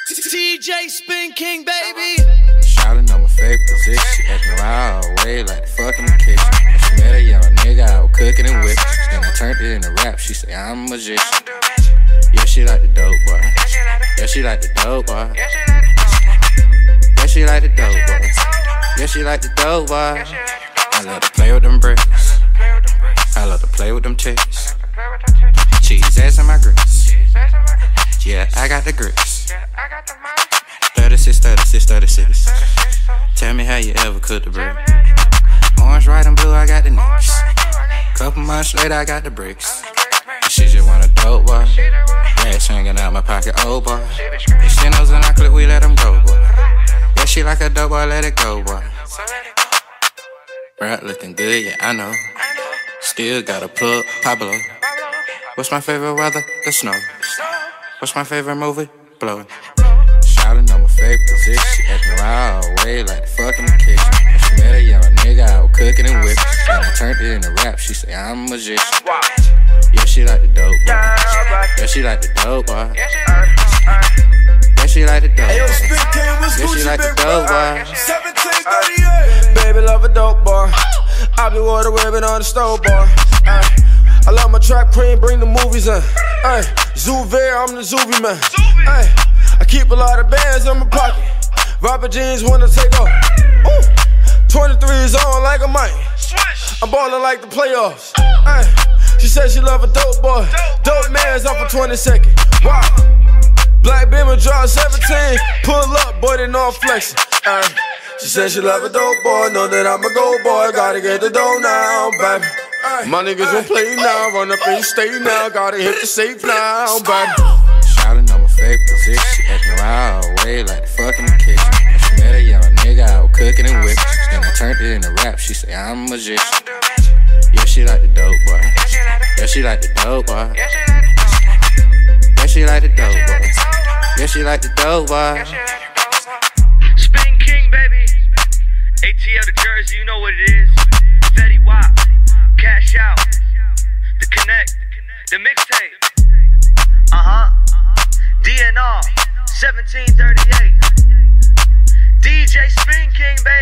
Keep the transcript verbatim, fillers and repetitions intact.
D J Spin King, baby. Shouting on my fake position, she acting wild way like the fucking the kitchen. When she met a young nigga, I was cooking and whipping. Then I turned it into rap, she say I'm a magician. Yeah, she like the dope boy. Yeah, she like the dope boy. Yeah, she like the dope boy. Yeah, she like the dope boy. I love to play with them bricks. I love to play with them tits. Cheese ass in my grits. Yeah, I got the grits. thirty-six, thirty-six, thirty-six. Tell me how you ever cooked the bread. Orange, white, and blue, I got the nicks. Couple months later, I got the bricks. She just want a dope boy. Rats hanging out my pocket, oh boy. If she knows in our clip, we let him go, boy. Yeah, she like a dope boy, let it go, boy. Brat looking good, yeah, I know. Still got a plug, Pablo. What's my favorite weather? The snow. What's my favorite movie? Blow. Shouting on my fake position, she acting wild way like the fucking the kitchen. When she met a young nigga, I was cooking and whipping. Then I turned it into rap, she say I'm a magician. Yeah, she like the dope boy. Yeah, she like the dope boy. Yeah, she like the dope boy. Yeah, she like the dope boy. seventeen thirty-eight. Baby love a dope boy. I be water webbing on the stove boy. I love my trap queen, bring the movies in. Ay, Zuvier, I'm the Zuby man. Ay, I keep a lot of bands in my pocket. Rapper jeans wanna take off. Ooh, twenty-three is on like a mic. I'm ballin' like the playoffs. Ay, she said she love a dope boy. Dope man's up for twenty seconds. Wow. Black Beamer draw seventeen. Pull up, boy, they know I'm flexing. Ay, she said she love a dope boy. Know that I'm a go boy. Gotta get the dough now, baby. My niggas don't play now, run up and stay now. Gotta hit the safe now, baby. Shouting on my fake position, she acting wild way like the fucking the kitchen. When she met a young nigga, I was cooking and whipping. Then I turned it into rap, she say I'm a magician. Yeah, she like the dope boy. Yeah, she like the dope boy. Yeah, she like the dope boy. Yeah, she like the dope boy. Spin King, baby. A T L to Jersey, you know what it is. Fetty Wap. Cash out, the connect, the mixtape, uh-huh, D N R, seventeen thirty-eight, D J Spin King, baby.